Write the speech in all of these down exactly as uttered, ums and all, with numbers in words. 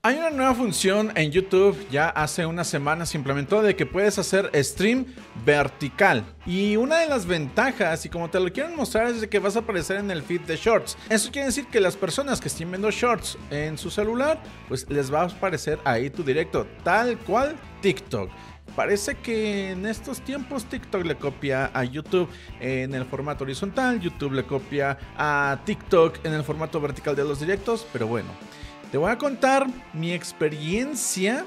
Hay una nueva función en YouTube, ya hace unas semanas se implementó, de que puedes hacer stream vertical. Y una de las ventajas, y como te lo quieren mostrar, es de que vas a aparecer en el feed de Shorts. Eso quiere decir que las personas que estén viendo Shorts en su celular, pues les va a aparecer ahí tu directo, tal cual TikTok. Parece que en estos tiempos TikTok le copia a YouTube en el formato horizontal, YouTube le copia a TikTok en el formato vertical de los directos, pero bueno. Te voy a contar mi experiencia,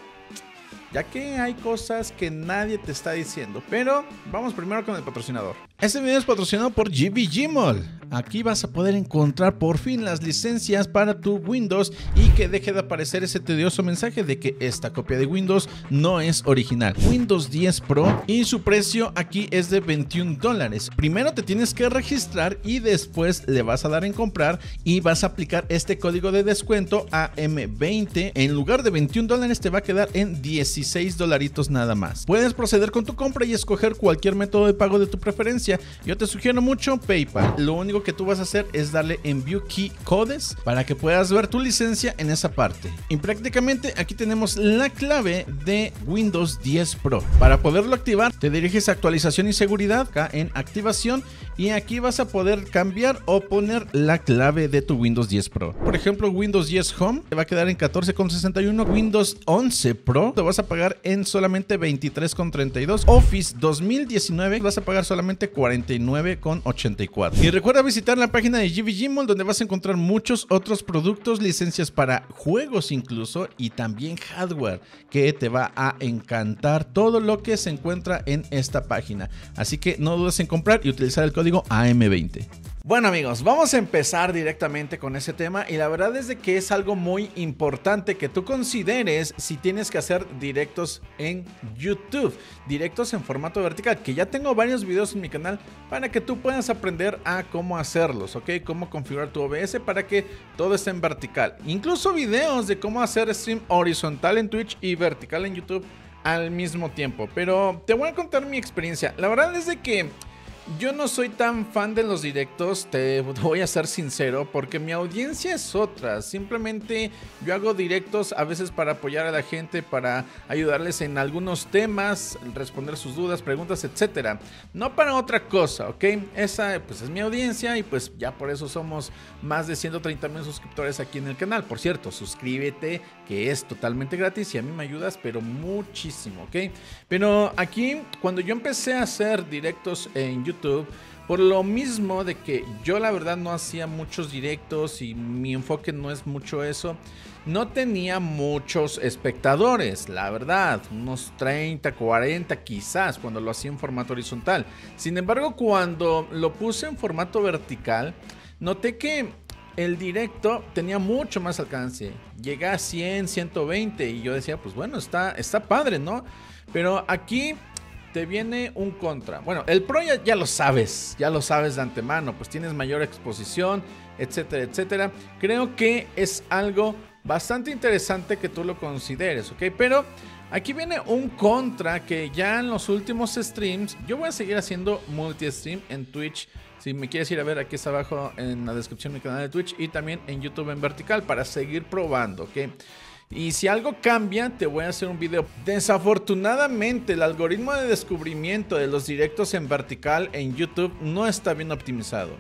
ya que hay cosas que nadie te está diciendo. Pero vamos primero con el patrocinador. Este video es patrocinado por G V Gmall. Aquí vas a poder encontrar por fin las licencias para tu Windows y que deje de aparecer ese tedioso mensaje de que esta copia de Windows no es original. Windows diez Pro y su precio aquí es de veintiún dólares. Primero te tienes que registrar y después le vas a dar en comprar y vas a aplicar este código de descuento A M veinte. En lugar de veintiún dólares te va a quedar en dieciséis dolaritos nada más. Puedes proceder con tu compra y escoger cualquier método de pago de tu preferencia. Yo te sugiero mucho PayPal. Lo único que tú vas a hacer es darle en View Key Codes para que puedas ver tu licencia en esa parte. Y prácticamente aquí tenemos la clave de Windows diez Pro. Para poderlo activar, te diriges a actualización y seguridad, acá en activación, y aquí vas a poder cambiar o poner la clave de tu Windows diez Pro. Por ejemplo, Windows diez Home te va a quedar en catorce con sesenta y uno. Windows once Pro te vas a pagar en solamente veintitrés con treinta y dos. Office dos mil diecinueve vas a pagar solamente cuarenta y nueve con ochenta y cuatro. Y recuerda visitar la página de G V Gmall, donde vas a encontrar muchos otros productos, licencias para juegos incluso, y también hardware, que te va a encantar todo lo que se encuentra en esta página. Así que no dudes en comprar y utilizar el código A M veinte. Bueno amigos, vamos a empezar directamente con ese tema, y la verdad es de que es algo muy importante que tú consideres si tienes que hacer directos en YouTube, directos en formato vertical, que ya tengo varios videos en mi canal para que tú puedas aprender a cómo hacerlos, ¿ok? Cómo configurar tu O B S para que todo esté en vertical, incluso videos de cómo hacer stream horizontal en Twitch y vertical en YouTube al mismo tiempo. Pero te voy a contar mi experiencia. La verdad es de que yo no soy tan fan de los directos, te voy a ser sincero, porque mi audiencia es otra. Simplemente yo hago directos a veces para apoyar a la gente, para ayudarles en algunos temas, responder sus dudas, preguntas, etcétera. No para otra cosa, ¿ok? Esa pues es mi audiencia, y pues ya por eso somos más de ciento treinta mil suscriptores aquí en el canal. Por cierto, suscríbete, que es totalmente gratis y a mí me ayudas, pero muchísimo, ¿ok? Pero aquí, cuando yo empecé a hacer directos en YouTube, por lo mismo de que yo la verdad no hacía muchos directos y mi enfoque no es mucho eso, no tenía muchos espectadores, la verdad, unos treinta, cuarenta quizás cuando lo hacía en formato horizontal. Sin embargo, cuando lo puse en formato vertical, noté que el directo tenía mucho más alcance, llegué a cien, ciento veinte, y yo decía, pues bueno, está, está padre, ¿no? Pero aquí te viene un contra. Bueno, el Pro ya, ya lo sabes, ya lo sabes de antemano, pues tienes mayor exposición, etcétera, etcétera. Creo que es algo bastante interesante que tú lo consideres, ¿ok? Pero aquí viene un contra, que ya en los últimos streams, yo voy a seguir haciendo multi-stream en Twitch. Si me quieres ir a ver, aquí está abajo en la descripción de mi canal de Twitch, y también en YouTube en vertical, para seguir probando, ¿ok? Y si algo cambia, te voy a hacer un video. Desafortunadamente, el algoritmo de descubrimiento de los directos en vertical en YouTube no está bien optimizado.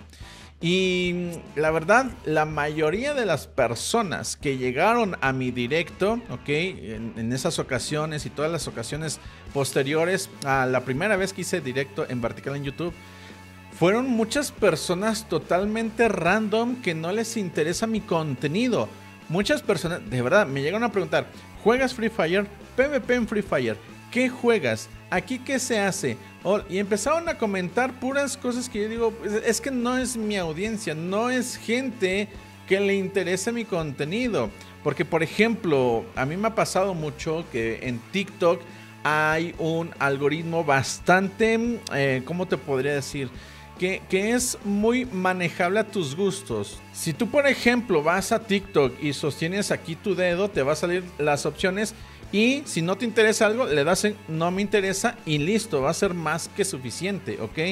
Y la verdad, la mayoría de las personas que llegaron a mi directo, ok, en, en esas ocasiones y todas las ocasiones posteriores a la primera vez que hice directo en vertical en YouTube, fueron muchas personas totalmente random que no les interesa mi contenido. Muchas personas, de verdad, me llegan a preguntar, ¿juegas Free Fire? P V P en Free Fire. ¿Qué juegas? ¿Aquí qué se hace? Oh, y empezaron a comentar puras cosas que yo digo, es que no es mi audiencia, no es gente que le interese mi contenido. Porque, por ejemplo, a mí me ha pasado mucho que en TikTok hay un algoritmo bastante, eh, ¿cómo te podría decir? Que, que es muy manejable a tus gustos. Si tú, por ejemplo, vas a TikTok y sostienes aquí tu dedo, te va a salir las opciones, y si no te interesa algo, le das en no me interesa y listo, va a ser más que suficiente, ¿ok?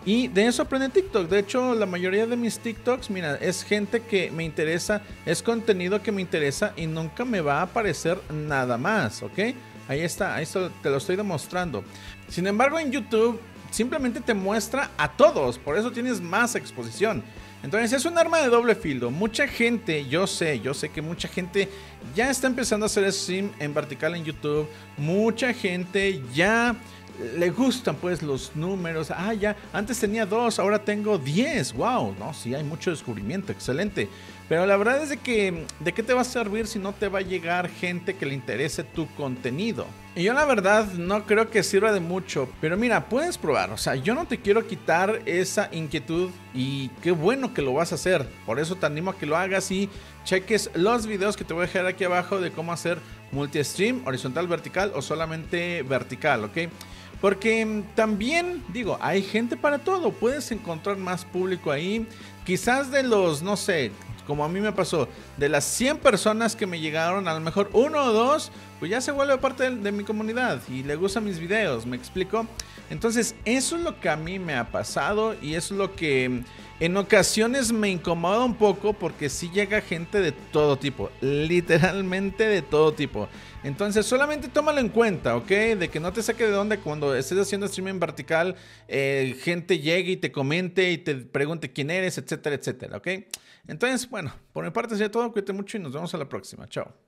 Y de eso aprende TikTok. De hecho, la mayoría de mis TikToks, mira, es gente que me interesa, es contenido que me interesa y nunca me va a aparecer nada más, ¿ok? Ahí está, ahí está, te lo estoy demostrando. Sin embargo, en YouTube simplemente te muestra a todos, por eso tienes más exposición. Entonces es un arma de doble filo. Mucha gente, yo sé, yo sé que mucha gente ya está empezando a hacer stream en vertical en YouTube. Mucha gente ya le gustan pues los números. Ah, ya, antes tenía dos, ahora tengo diez. Wow, no, sí, hay mucho descubrimiento, excelente. Pero la verdad es de que, ¿de qué te va a servir si no te va a llegar gente que le interese tu contenido? Y yo la verdad no creo que sirva de mucho, pero mira, puedes probar. O sea, yo no te quiero quitar esa inquietud y qué bueno que lo vas a hacer. Por eso te animo a que lo hagas y cheques los videos que te voy a dejar aquí abajo de cómo hacer multi-stream, horizontal, vertical o solamente vertical, ¿ok? Porque también, digo, hay gente para todo. Puedes encontrar más público ahí. Quizás de los, no sé, como a mí me pasó, de las cien personas que me llegaron, a lo mejor uno o dos, pues ya se vuelve parte de, de mi comunidad y le gustan mis videos, ¿me explico? Entonces, eso es lo que a mí me ha pasado y eso es lo que en ocasiones me incomoda un poco porque sí llega gente de todo tipo, literalmente de todo tipo. Entonces, solamente tómalo en cuenta, ¿ok? De que no te saque de onda cuando estés haciendo streaming vertical, eh, gente llegue y te comente y te pregunte quién eres, etcétera, etcétera, ¿ok? Entonces, bueno, por mi parte sería todo. Cuídate mucho y nos vemos a la próxima. Chao.